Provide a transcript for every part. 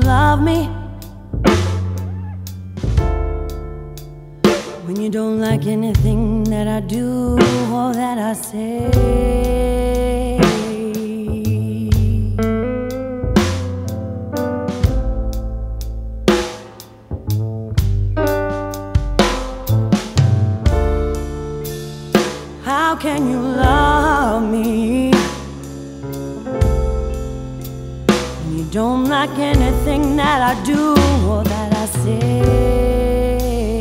love me when you don't like anything that I do or that I say? How can you love me when you don't like anything that I do or that I say?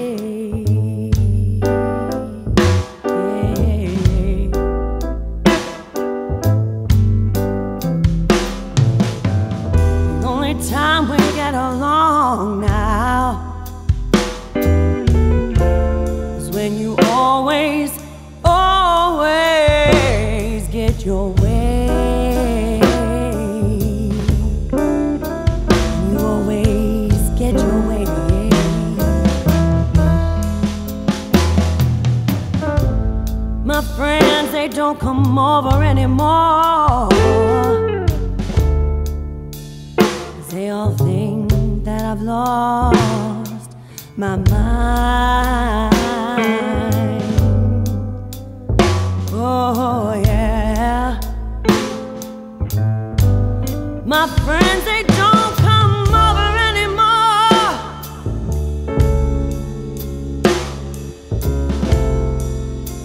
The only time we get along now is when you always get your way. You always get your way. My friends, they don't come over anymore, 'cause they all think that I've lost my mind. Oh yeah, my friends, they don't come over anymore,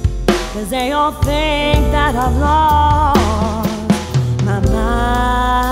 'cause they all think that I've lost my mind.